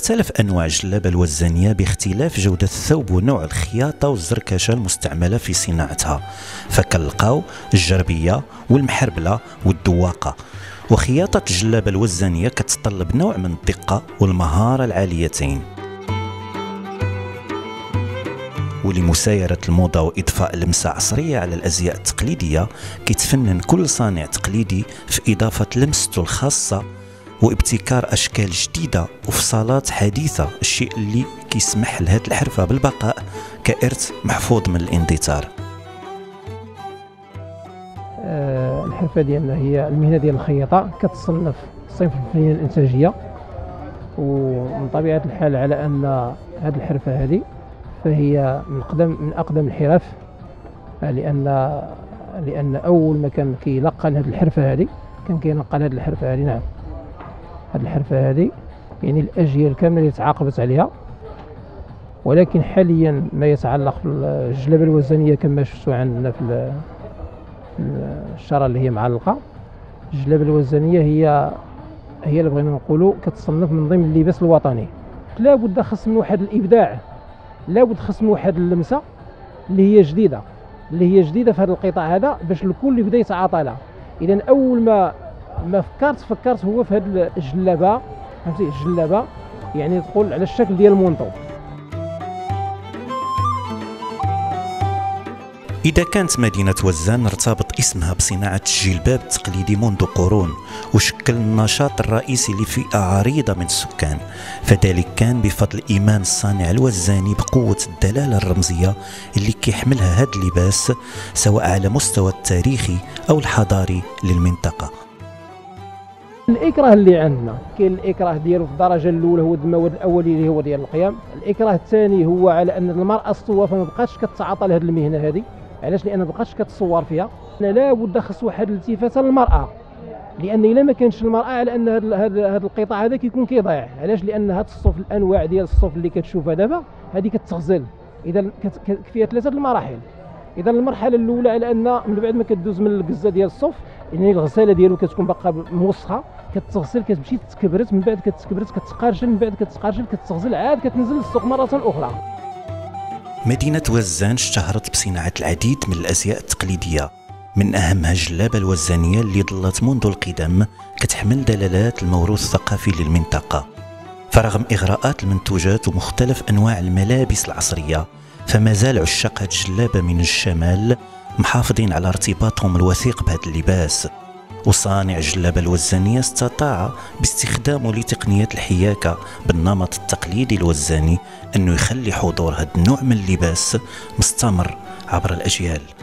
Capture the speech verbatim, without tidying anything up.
تختلف أنواع الجلابة الوزانية باختلاف جودة الثوب ونوع الخياطة والزركشة المستعملة في صناعتها، فكنلقاو الجربية والمحربلة والدواقة. وخياطة الجلابة الوزانية كتطلب نوع من الدقة والمهارة العاليتين. ولمسايرة الموضة وإضفاء لمسة عصرية على الأزياء التقليدية، كيتفنن كل صانع تقليدي في إضافة لمسته الخاصة وابتكار أشكال جديدة وفصالات حديثة، الشيء اللي كيسمح لهذه الحرفة بالبقاء كإرث محفوظ من الاندثار. أه الحرفة ديالنا هي المهنة ديال الخياطة، كتصنف صنف الفنون الإنتاجية، ومن طبيعة الحال على أن هذه الحرفة هذه فهي من أقدم من أقدم الحرف، لأن لأن أول ما كان كيلقن هذه الحرفة هذه كان كينقل هذه الحرفة هذه. نعم، هذه الحرفة هذه يعني الأجيال كاملة اللي تعاقبت عليها. ولكن حاليا ما يتعلق بالجلابة الوزانية كما شفتوا عندنا في الشارة اللي هي معلقة، الجلابة الوزانية هي هي اللي بغينا نقولوا كتصنف من ضمن اللباس الوطني. لابد خص من واحد الإبداع، لابد خص من واحد اللمسة اللي هي جديدة، اللي هي جديدة في هذا القطاع هذا، باش الكل يبدا يتعاطى لها. إذا أول ما ما فكرت فكرت هو في هذه الجلابة، فهمتي، الجلابة يعني تقول على الشكل ديال المونطو. إذا كانت مدينة وزان ارتبط اسمها بصناعة الجلباب التقليدي منذ قرون وشكل النشاط الرئيسي لفئة عريضة من السكان، فذلك كان بفضل إيمان الصانع الوزاني بقوة الدلالة الرمزية اللي كيحملها هذا اللباس سواء على مستوى التاريخي أو الحضاري للمنطقة. الإكراه اللي عندنا كاين الإكراه ديالو في الدرجة الأولى هو المواد الأولي اللي هو ديال القيم. الإكراه الثاني هو على أن المرأة الصوافة ما بقاتش كتعاطى لهذه المهنة هذه. علاش؟ لأن ما بقاتش كتصور فيها. لابد خص واحد الالتفاته للمرأة، لأن إلا ما كانش المرأة على أن هذا هذا القطاع هذا كيكون كيضيع. علاش؟ لأن هذا الصوف، الأنواع ديال الصوف اللي كتشوفها دابا هذه كتغزل، إذا فيها ثلاثة المراحل. إذا المرحلة الأولى على أن من بعد ما كدوز من القزة ديال الصوف، يعني الغسالة ديالو كتكون باقا موسخة، كتغسل، كتمشي تتكبرت، من بعد كتكبرت كتقارشل، من بعد كتقارشل كتغسل، عاد كتنزل للسوق مرة أخرى. مدينة وزان اشتهرت بصناعة العديد من الأزياء التقليدية، من أهمها الجلابة الوزانية اللي ظلت منذ القدم كتحمل دلالات الموروث الثقافي للمنطقة. فرغم إغراءات المنتوجات ومختلف أنواع الملابس العصرية، فما زال عشاق هذه الجلابة من الشمال محافظين على ارتباطهم الوثيق بهذا اللباس. وصانع الجلابة الوزانية استطاع باستخدامه لتقنيات الحياكة بالنمط التقليدي الوزاني أنه يخلي حضور هذا النوع من اللباس مستمر عبر الأجيال.